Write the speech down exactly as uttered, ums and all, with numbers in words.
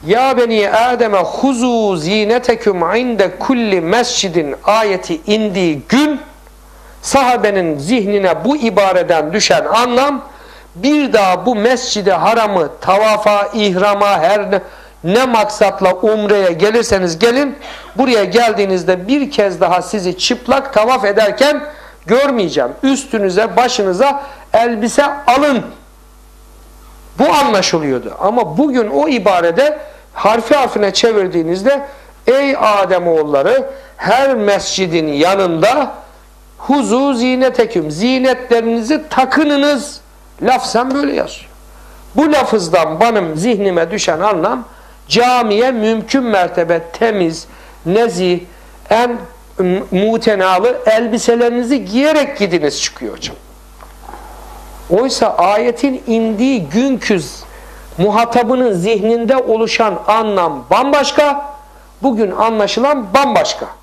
Ya beni Adem'e huzu zineteküm inde kulli mescidin ayeti indiği gün sahabenin zihnine bu ibareden düşen anlam, bir daha bu mescidi haramı tavafa, ihrama, her ne, ne maksatla umreye gelirseniz gelin, buraya geldiğinizde bir kez daha sizi çıplak tavaf ederken görmeyeceğim. Üstünüze, başınıza elbise alın. Bu anlaşılıyordu. Ama bugün o ibarede harfi harfine çevirdiğinizde ey Ademoğulları, her mescidin yanında huzu zineteküm, zinetlerinizi takınınız. Lafzen böyle yazıyor. Bu lafızdan benim zihnime düşen anlam, camiye mümkün mertebe temiz, nezih, en mutenalı elbiselerinizi giyerek gidiniz çıkıyor hocam. Oysa ayetin indiği günkü muhatabının zihninde oluşan anlam bambaşka, bugün anlaşılan bambaşka.